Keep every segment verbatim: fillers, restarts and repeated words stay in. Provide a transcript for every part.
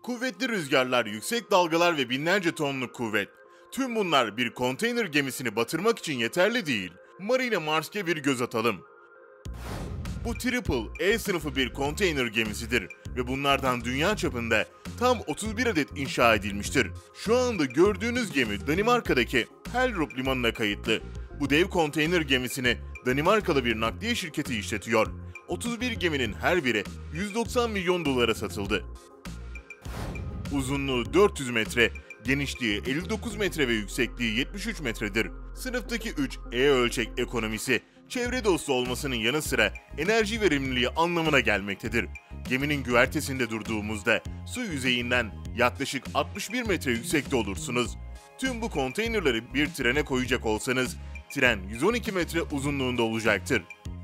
Kuvvetli rüzgarlar, yüksek dalgalar ve binlerce tonluk kuvvet. Tüm bunlar bir konteyner gemisini batırmak için yeterli değil. Marine Maersk'e bir göz atalım. Bu Triple E sınıfı bir konteyner gemisidir ve bunlardan dünya çapında tam otuz bir adet inşa edilmiştir. Şu anda gördüğünüz gemi Danimarka'daki Hellerup limanına kayıtlı. Bu dev konteyner gemisini Danimarkalı bir nakliye şirketi işletiyor. otuz bir geminin her biri yüz doksan milyon dolara satıldı. Uzunluğu dört yüz metre, genişliği elli dokuz metre ve yüksekliği yetmiş üç metredir. Sınıftaki üç E ölçek ekonomisi, çevre dostu olmasının yanı sıra enerji verimliliği anlamına gelmektedir. Geminin güvertesinde durduğumuzda su yüzeyinden yaklaşık altmış bir metre yüksekte olursunuz. Tüm bu konteynerleri bir trene koyacak olsanız, tren yüz on iki metre uzunluğunda olacaktır.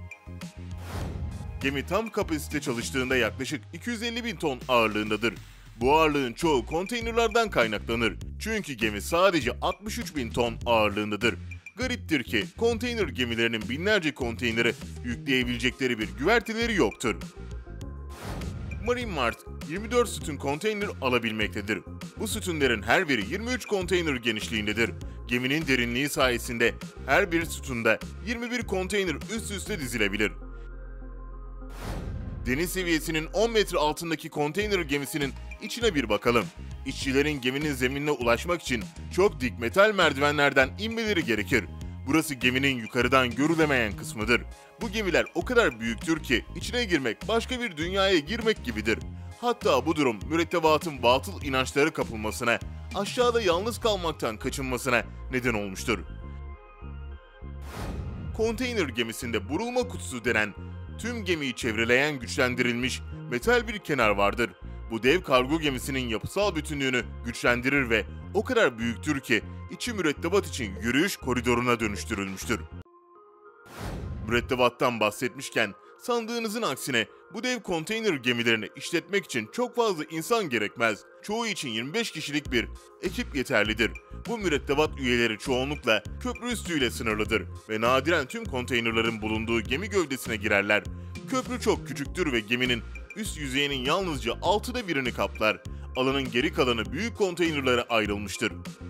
Gemi tam kapasite çalıştığında yaklaşık iki yüz elli bin ton ağırlığındadır. Bu ağırlığın çoğu konteynerlardan kaynaklanır. Çünkü gemi sadece altmış üç bin ton ağırlığındadır. Gariptir ki konteyner gemilerinin binlerce konteyneri yükleyebilecekleri bir güverteleri yoktur. Marine Maersk yirmi dört sütun konteyner alabilmektedir. Bu sütunların her biri yirmi üç konteyner genişliğindedir. Geminin derinliği sayesinde her bir sütunda yirmi bir konteyner üst üste dizilebilir. Deniz seviyesinin on metre altındaki konteyner gemisinin içine bir bakalım. İşçilerin geminin zeminine ulaşmak için çok dik metal merdivenlerden inmeleri gerekir. Burası geminin yukarıdan görülemeyen kısmıdır. Bu gemiler o kadar büyüktür ki içine girmek başka bir dünyaya girmek gibidir. Hatta bu durum mürettebatın batıl inançlara kapılmasına, aşağıda yalnız kalmaktan kaçınmasına neden olmuştur. Konteyner gemisinde burulma kutusu denen tüm gemiyi çevreleyen güçlendirilmiş metal bir kenar vardır. Bu dev kargo gemisinin yapısal bütünlüğünü güçlendirir ve o kadar büyüktür ki içi mürettebat için yürüyüş koridoruna dönüştürülmüştür. Mürettebattan bahsetmişken sandığınızın aksine bu dev konteyner gemilerini işletmek için çok fazla insan gerekmez. Çoğu için yirmi beş kişilik bir ekip yeterlidir. Bu mürettebat üyeleri çoğunlukla köprü üstüyle sınırlıdır ve nadiren tüm konteynerların bulunduğu gemi gövdesine girerler. Köprü çok küçüktür ve geminin üst yüzeyinin yalnızca altıda birini kaplar. Alanın geri kalanı büyük konteynerlara ayrılmıştır.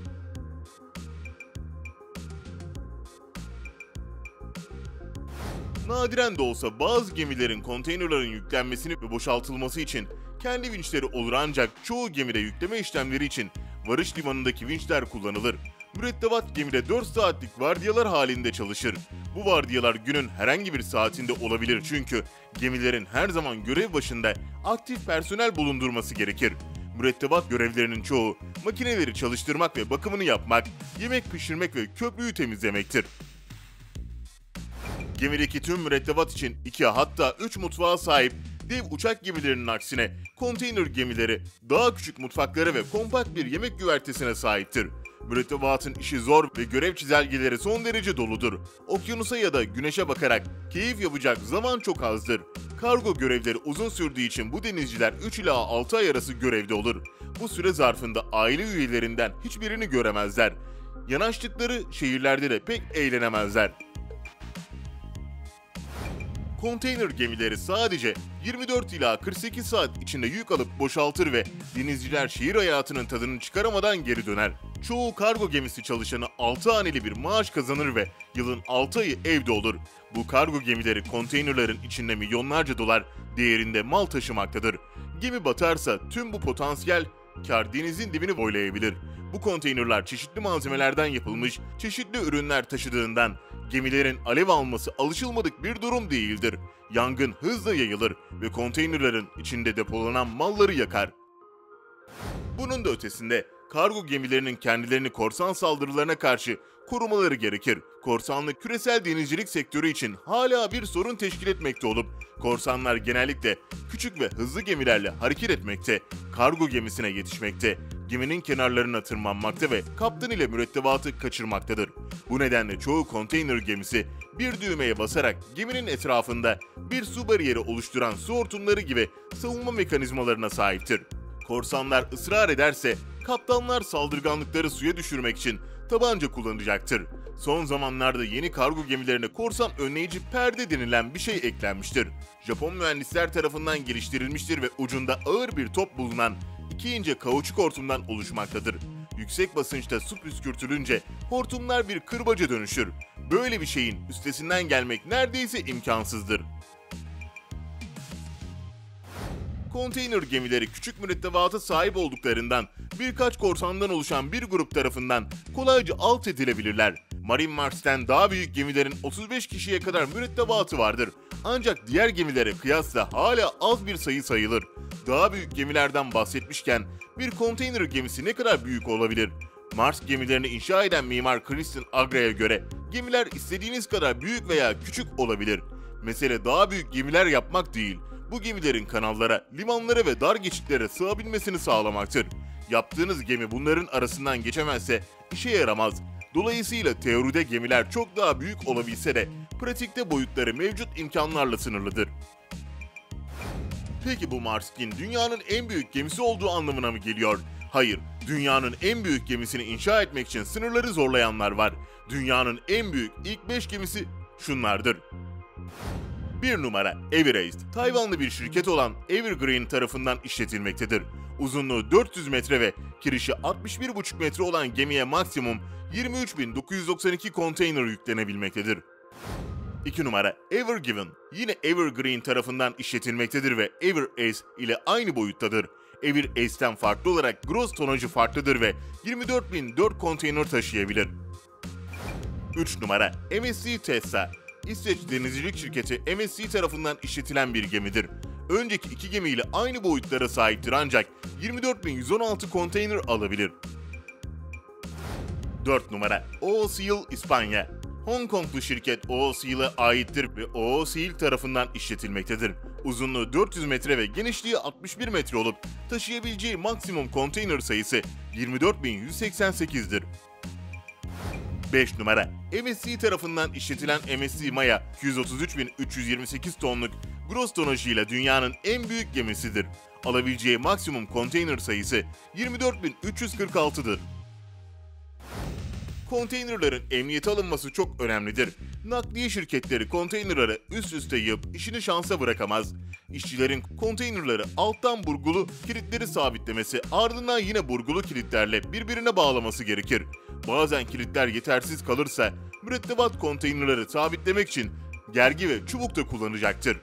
Nadiren de olsa bazı gemilerin konteynerların yüklenmesini ve boşaltılması için kendi vinçleri olur ancak çoğu gemide yükleme işlemleri için varış limanındaki vinçler kullanılır. Mürettebat gemide dört saatlik vardiyalar halinde çalışır. Bu vardiyalar günün herhangi bir saatinde olabilir çünkü gemilerin her zaman görev başında aktif personel bulundurması gerekir. Mürettebat görevlerinin çoğu makineleri çalıştırmak ve bakımını yapmak, yemek pişirmek ve köprüyü temizlemektir. Gemideki tüm mürettebat için iki hatta üç mutfağa sahip dev uçak gemilerinin aksine konteyner gemileri daha küçük mutfaklara ve kompakt bir yemek güvertesine sahiptir. Mürettebatın işi zor ve görev çizelgeleri son derece doludur. Okyanusa ya da güneşe bakarak keyif yapacak zaman çok azdır. Kargo görevleri uzun sürdüğü için bu denizciler üç ila altı ay arası görevde olur. Bu süre zarfında aile üyelerinden hiçbirini göremezler. Yanaştıkları şehirlerde de pek eğlenemezler. Konteyner gemileri sadece yirmi dört ila kırk sekiz saat içinde yük alıp boşaltır ve denizciler şehir hayatının tadını çıkaramadan geri döner. Çoğu kargo gemisi çalışanı altı haneli bir maaş kazanır ve yılın altı ayı evde olur. Bu kargo gemileri konteynerların içinde milyonlarca dolar değerinde mal taşımaktadır. Gemi batarsa tüm bu potansiyel kar denizin dibini boylayabilir. Bu konteynerler çeşitli malzemelerden yapılmış, çeşitli ürünler taşıdığından gemilerin alev alması alışılmadık bir durum değildir. Yangın hızla yayılır ve konteynerlerin içinde depolanan malları yakar. Bunun da ötesinde kargo gemilerinin kendilerini korsan saldırılarına karşı korumaları gerekir. Korsanlık küresel denizcilik sektörü için hala bir sorun teşkil etmekte olup korsanlar genellikle küçük ve hızlı gemilerle hareket etmekte, kargo gemisine yetişmekte, geminin kenarlarına tırmanmakta ve kaptan ile mürettebatı kaçırmaktadır. Bu nedenle çoğu konteyner gemisi bir düğmeye basarak geminin etrafında bir su bariyeri oluşturan su hortumları gibi savunma mekanizmalarına sahiptir. Korsanlar ısrar ederse kaptanlar saldırganlıkları suya düşürmek için tabanca kullanacaktır. Son zamanlarda yeni kargo gemilerine korsan önleyici perde denilen bir şey eklenmiştir. Japon mühendisler tarafından geliştirilmiştir ve ucunda ağır bir top bulunan iki ince kauçuk hortumdan oluşmaktadır. Yüksek basınçta su püskürtülünce hortumlar bir kırbaca dönüşür. Böyle bir şeyin üstesinden gelmek neredeyse imkansızdır. Konteyner gemileri küçük mürettebata sahip olduklarından birkaç korsandan oluşan bir grup tarafından kolayca alt edilebilirler. Marine Mars'ten daha büyük gemilerin otuz beş kişiye kadar mürettebatı vardır. Ancak diğer gemilere kıyasla hala az bir sayı sayılır. Daha büyük gemilerden bahsetmişken bir konteyner gemisi ne kadar büyük olabilir? Mars gemilerini inşa eden mimar Christian Agra'ya göre gemiler istediğiniz kadar büyük veya küçük olabilir. Mesele daha büyük gemiler yapmak değil, bu gemilerin kanallara, limanlara ve dar geçitlere sığabilmesini sağlamaktır. Yaptığınız gemi bunların arasından geçemezse işe yaramaz. Dolayısıyla teoride gemiler çok daha büyük olabilse de pratikte boyutları mevcut imkanlarla sınırlıdır. Peki bu Marskin dünyanın en büyük gemisi olduğu anlamına mı geliyor? Hayır, dünyanın en büyük gemisini inşa etmek için sınırları zorlayanlar var. Dünyanın en büyük ilk beş gemisi şunlardır. bir numara Everest, Tayvanlı bir şirket olan Evergreen tarafından işletilmektedir. Uzunluğu dört yüz metre ve kirişi altmış bir buçuk metre olan gemiye maksimum yirmi üç bin dokuz yüz doksan iki konteyner yüklenebilmektedir. iki numara Ever Given, yine Evergreen tarafından işletilmektedir ve Ever Ace ile aynı boyuttadır. Ever Ace'ten farklı olarak gross tonajı farklıdır ve yirmi dört bin dört konteyner taşıyabilir. üç numara M S C Tessa, İsveç denizcilik şirketi M S C tarafından işletilen bir gemidir. Önceki iki gemiyle aynı boyutlara sahiptir ancak yirmi dört bin yüz on altı konteyner alabilir. dört numara Ooseal İspanya, Hong Konglu şirket Ooseal'a aittir ve Ooseal tarafından işletilmektedir. Uzunluğu dört yüz metre ve genişliği altmış bir metre olup taşıyabileceği maksimum konteyner sayısı yirmi dört bin yüz seksen sekiz'dir. beş numara M S C tarafından işletilen M S C Maya iki yüz otuz üç bin üç yüz yirmi sekiz tonluk gross tonajıyla dünyanın en büyük gemisidir. Alabileceği maksimum konteyner sayısı yirmi dört bin üç yüz kırk altı'dır. Konteynerların emniyete alınması çok önemlidir. Nakliye şirketleri konteynerları üst üste yığıp işini şansa bırakamaz. İşçilerin konteynerları alttan burgulu kilitleri sabitlemesi, ardından yine burgulu kilitlerle birbirine bağlaması gerekir. Bazen kilitler yetersiz kalırsa mürettebat konteynerları sabitlemek için gergi ve çubuk da kullanacaktır.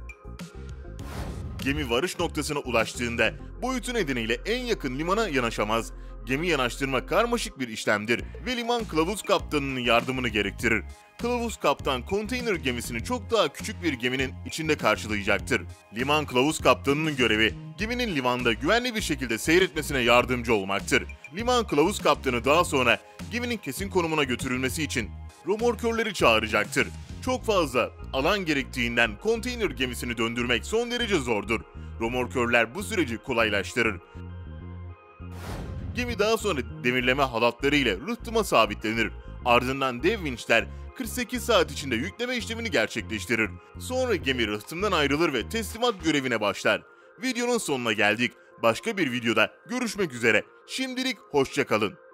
Gemi varış noktasına ulaştığında boyutu nedeniyle en yakın limana yanaşamaz. Gemi yanaştırma karmaşık bir işlemdir ve liman kılavuz kaptanının yardımını gerektirir. Kılavuz kaptan konteyner gemisini çok daha küçük bir geminin içinde karşılayacaktır. Liman kılavuz kaptanının görevi geminin limanda güvenli bir şekilde seyretmesine yardımcı olmaktır. Liman kılavuz kaptanı daha sonra geminin kesin konumuna götürülmesi için römorkörleri çağıracaktır. Çok fazla alan gerektiğinden konteyner gemisini döndürmek son derece zordur. Römorkörler bu süreci kolaylaştırır. Gemi daha sonra demirleme halatları ile rıhtıma sabitlenir. Ardından dev vinçler kırk sekiz saat içinde yükleme işlemini gerçekleştirir. Sonra gemi rıhtımdan ayrılır ve teslimat görevine başlar. Videonun sonuna geldik. Başka bir videoda görüşmek üzere. Şimdilik hoşça kalın.